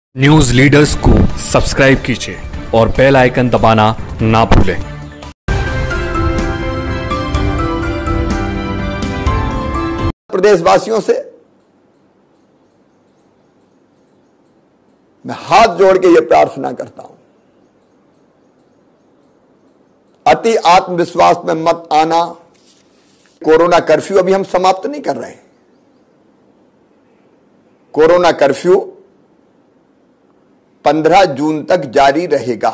News leaders को subscribe कीजिए और बेल आइकन दबाना ना भूलें। प्रदेशवासियों से मैं हाथ जोड़ के यह प्रार्थना करता हूं, अति आत्मविश्वास में मत आना। कोरोना कर्फ्यू अभी हम समाप्त नहीं कर रहे हैं। कोरोना कर्फ्यू 15 जून तक जारी रहेगा,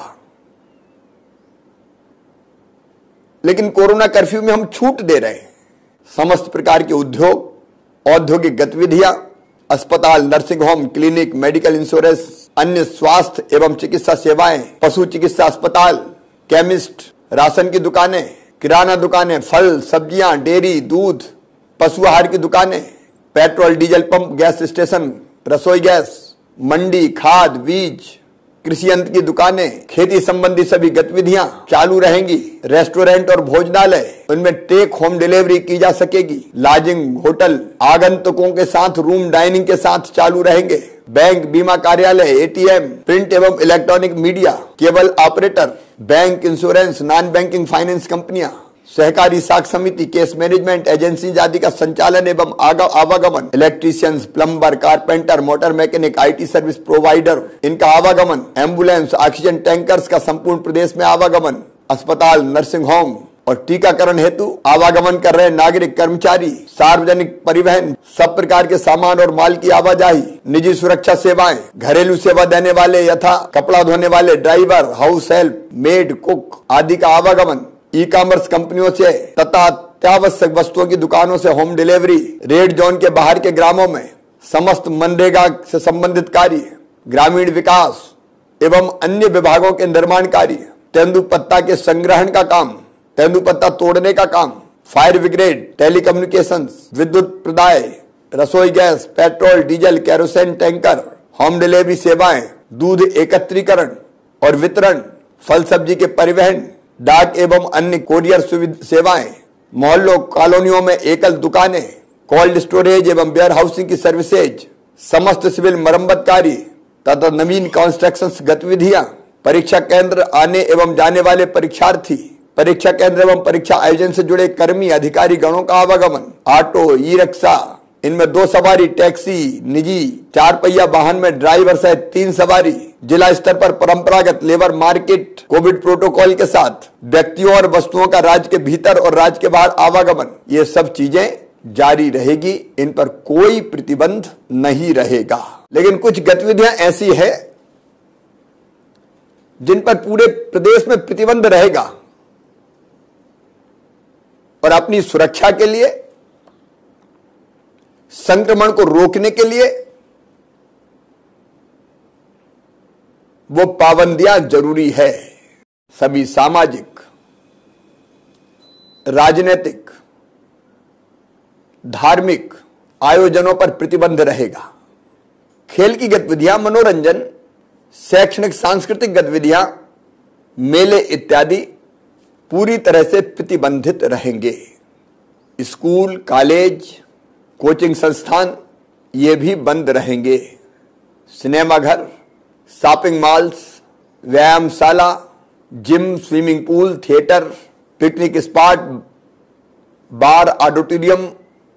लेकिन कोरोना कर्फ्यू में हम छूट दे रहे हैं। समस्त प्रकार के उद्योग, औद्योगिक गतिविधियां, अस्पताल, nursing home, clinic, medical insurance, अन्य स्वास्थ्य एवं चिकित्सा सेवाएं, पशु चिकित्सा अस्पताल, केमिस्ट, राशन की दुकानें, किराना दुकानें, फल, सब्जियां, डेयरी, दूध, पशु आहार की दुकानें, petrol diesel pump, gas station, रसोई गैस, मंडी, खाद, बीज, कृषि यंत्र की दुकानें, खेती संबंधी सभी गतिविधियां चालू रहेंगी। रेस्टोरेंट और भोजनालय, उनमें टेक होम डिलीवरी की जा सकेगी। लॉजिंग, होटल, आगंतुकों के साथ रूम डाइनिंग के साथ चालू रहेंगे। बैंक, बीमा कार्यालय, एटीएम, प्रिंट एवं electronic media, cable operator, bank, insurance, non banking finance कंपनियां, सहकारी साख समिति, केस मैनेजमेंट एजेंसी आदि का संचालन एवं आवागमन, electricians, plumber, carpenter, motor mechanic, IT service provider, इनका आवागमन, एम्बुलेंस, ऑक्सीजन टैंकर्स का संपूर्ण प्रदेश में आवागमन, अस्पताल, नर्सिंग होम और टीकाकरण हेतु आवागमन कर रहे नागरिक, कर्मचारी, सार्वजनिक परिवहन, सब प्रकार के सामान और माल की आवाजाही, निजी सुरक्षा सेवाएं, घरेलू सेवा देने वाले यथा कपड़ा धोने वाले, driver, house help, maid, cook आदि का आवागमन, ई कॉमर्स कंपनियों से तथा अत्यावश्यक वस्तुओं की दुकानों से होम डिलीवरी, रेड जोन के बाहर के ग्रामों में समस्त मनरेगा से संबंधित कार्य, ग्रामीण विकास एवं अन्य विभागों के निर्माण कार्य, तेंदुपत्ता के संग्रहण का काम, तेंदुपत्ता तोड़ने का काम, फायर ब्रिगेड, टेलीकम्युनिकेशंस, विद्युत प्रदाय, रसोई gas, petrol diesel, kerosene tanker, home delivery सेवाएं, दूध एकत्रीकरण और वितरण, फल सब्जी के परिवहन, डाक एवं अन्य कोरियर सेवाएं, मोहल्लों, कॉलोनियों में एकल दुकानें, कोल्ड स्टोरेज एवं वेयर हाउसिंग की सर्विसेज, समस्त सिविल मरम्मत कार्य तथा नवीन कंस्ट्रक्शन गतिविधियां, परीक्षा केंद्र आने एवं जाने वाले परीक्षार्थी, परीक्षा केंद्र एवं परीक्षा आयोजन से जुड़े कर्मी, अधिकारी गणों का आवागमन, ऑटो, ई रिक्शा, इनमें 2 सवारी, टैक्सी, निजी 4 पहिया वाहन में ड्राइवर सहित 3 सवारी, जिला स्तर पर परंपरागत लेबर मार्केट, कोविड प्रोटोकॉल के साथ व्यक्तियों और वस्तुओं का राज्य के भीतर और राज्य के बाहर आवागमन, ये सब चीजें जारी रहेगी। इन पर कोई प्रतिबंध नहीं रहेगा। लेकिन कुछ गतिविधियां ऐसी है जिन पर पूरे प्रदेश में प्रतिबंध रहेगा और अपनी सुरक्षा के लिए, संक्रमण को रोकने के लिए वो पाबंदियां जरूरी है। सभी सामाजिक, राजनीतिक, धार्मिक आयोजनों पर प्रतिबंध रहेगा। खेल की गतिविधियां, मनोरंजन, शैक्षणिक सांस्कृतिक गतिविधियां, मेले इत्यादि पूरी तरह से प्रतिबंधित रहेंगे। स्कूल, कॉलेज, कोचिंग संस्थान ये भी बंद रहेंगे। सिनेमाघर, शॉपिंग मॉल्स, व्यायामशाला, gym, swimming pool, theatre, picnic spot, bar, auditorium,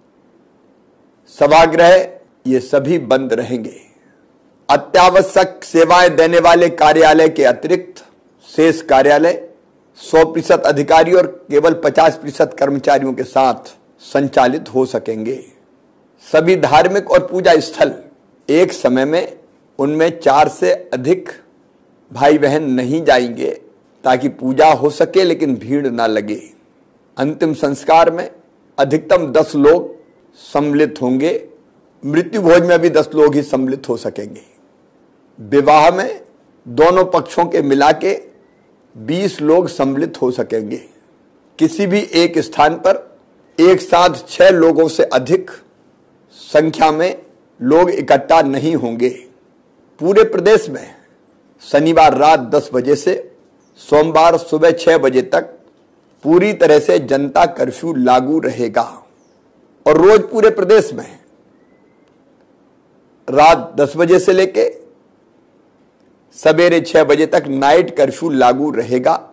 सभागृह ये सभी बंद रहेंगे। अत्यावश्यक सेवाएं देने वाले कार्यालय के अतिरिक्त शेष कार्यालय 100% अधिकारी और केवल 50% कर्मचारियों के साथ संचालित हो सकेंगे। सभी धार्मिक और पूजा स्थल एक समय में उनमें 4 से अधिक भाई बहन नहीं जाएंगे ताकि पूजा हो सके लेकिन भीड़ ना लगे। अंतिम संस्कार में अधिकतम 10 लोग सम्मिलित होंगे। मृत्यु भोज में भी 10 लोग ही सम्मिलित हो सकेंगे। विवाह में दोनों पक्षों के मिला के 20 लोग सम्मिलित हो सकेंगे। किसी भी एक स्थान पर एक साथ 6 लोगों से अधिक संख्या में लोग इकट्ठा नहीं होंगे। पूरे प्रदेश में शनिवार रात 10 बजे से सोमवार सुबह 6 बजे तक पूरी तरह से जनता कर्फ्यू लागू रहेगा और रोज पूरे प्रदेश में रात 10 बजे से लेके सवेरे 6 बजे तक नाइट कर्फ्यू लागू रहेगा।